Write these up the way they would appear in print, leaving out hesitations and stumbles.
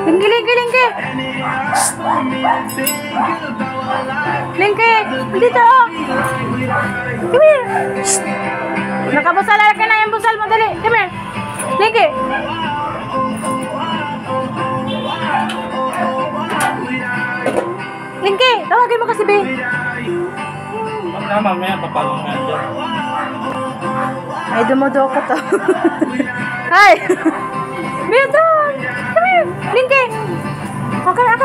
Lingki, Lingki, Lingki. Lingki, dito oh. Come here. Nakabusal ka na yung busal mo, dali. Come here. Lingki. Lingki, tawagin mo kasi, babe. Mamaya, papalong nga dyan. Ay, dumodo ko to. Hi! Beto! Come here! Lingki! Ako lang.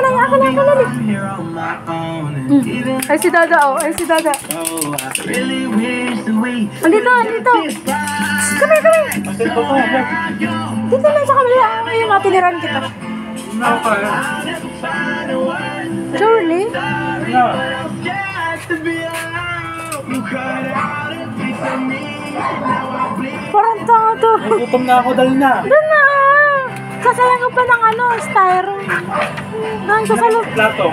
Ay, si Dada, oh. Ay, si Dada. Andito. Come here. Dito na sa kamila. Ayun, matiniran kita. Surely? No. Parang tanga to. Gutom na ako, dali na. Doon na. Sasayang ka pa ng styro. Nang sasalo. Plato.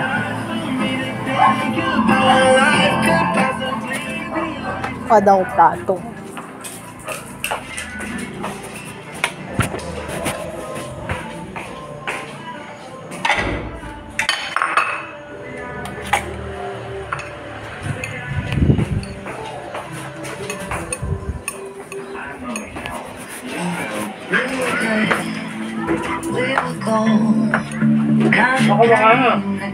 Daw plato. Ako baka na.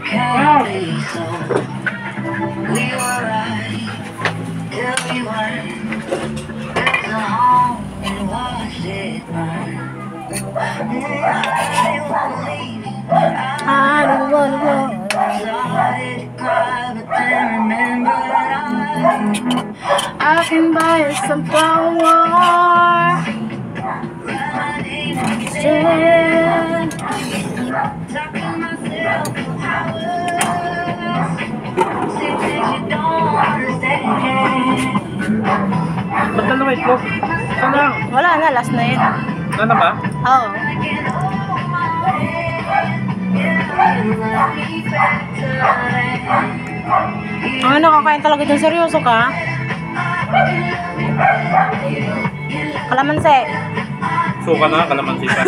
I can buy some flour. Ba't na naman itlog? Saan lang? Wala na, last na yun. Ano na ba? Oo. Ano, kakain talaga dyan? Seryoso ka? Kalamansi. Suka na, kalamansi pa.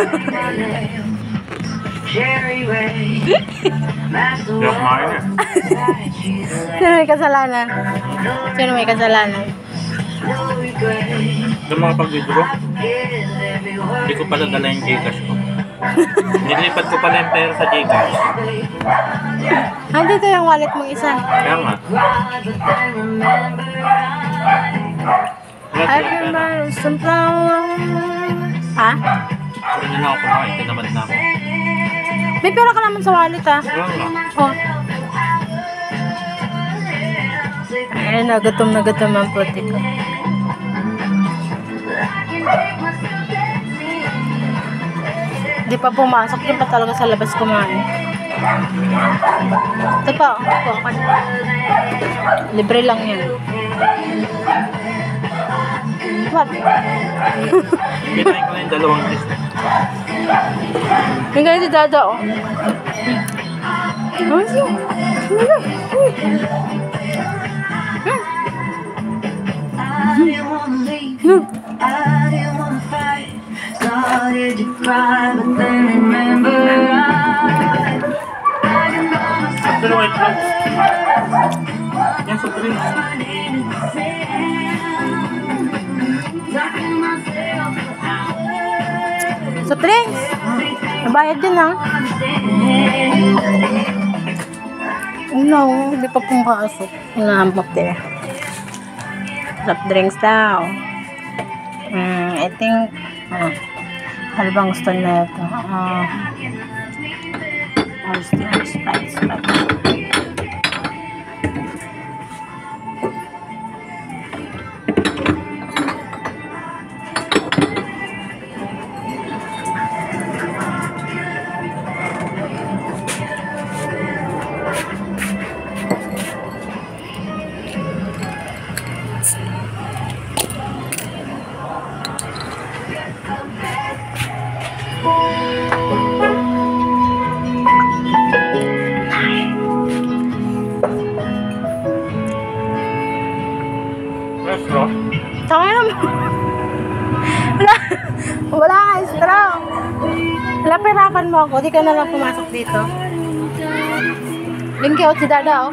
Hindi ako kumain eh. Sino may kasalanan? Doon mga pag-video, hindi ko pala dala yung Gcash ko. Nilipat ko pala yung pera sa Gcash. Dito yung wallet mong isa. Kaya nga. I can buy some flowers. Ha? Hindi na ako kumain, tinamad na ako. May pera ka naman sa wallet, ha? Kaya nga. Oh. Ay, nagutom ang puti ko. Di pa pumasok, di pa talaga sa labas kumain. Ito pa, libre lang yan. What? Kinain ko na yung dalawang list. Yung ganyan si Dada, oh. Started to cry, but then remember Dalawang itlog. Yan sa drink. Sa drinks. Nabayad din, ha? No, hindi pa pumasok. Nahampak din. Soft drinks daw. I think, ano bang gusto na ito? Sprite. ako. Di ka na lang pumasok dito. Linky, oh, si Dada, oh.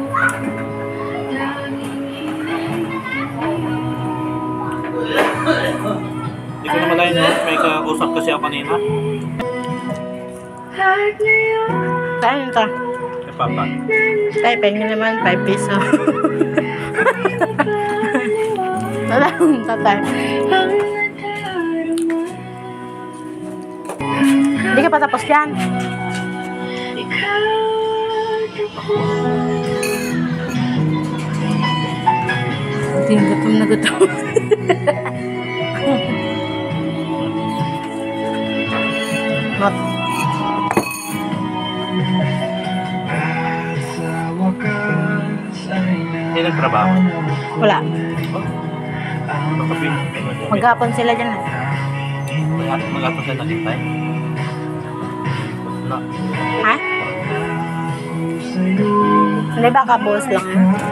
Hindi ko naman tayo noon. May kausap kasi ako kanina. Saan ito? Kay Papa. Tay, pengen naman, 5 piso. Wala akong tatay. Hindi ka pa tapos yan. Gutom na gutom. Not. Hindi nagtrabaho. Wala. Makabi. Maghapon sila dyan. Mag-ato sa nakitay. Wala. Ha? Hindi ba kapos lang?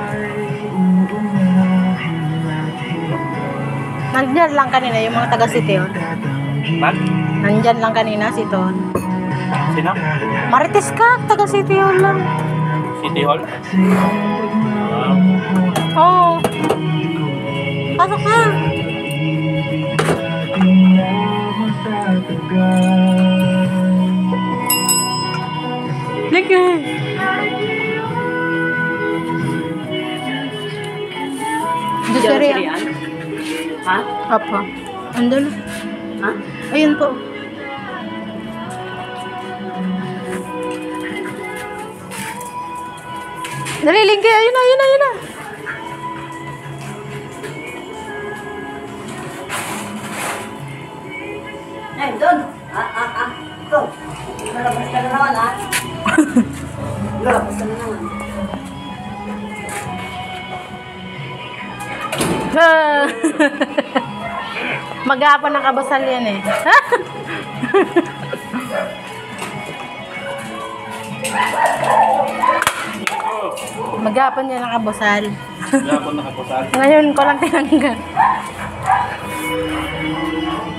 Nandyan lang kanina yung mga taga-city yun. Bag? Nandyan lang kanina si Ton. Sino? Marites ka, taga-city yun lang. City Hall? Oo. Pasok ka. Thank you. Duserian. Ha? Apa? Andun. Ha? Ayun po. Dali, Linky. Ayun na, ayun na, ayun na. Ay, doon! Doon! Lalabas ka na naman, ha? Lalabas ka na naman. Maghapon ng kabasal yan eh. Maghapon yan ng kabasal. Wala ako nakapasal. Ngayon ko lang tinanggal.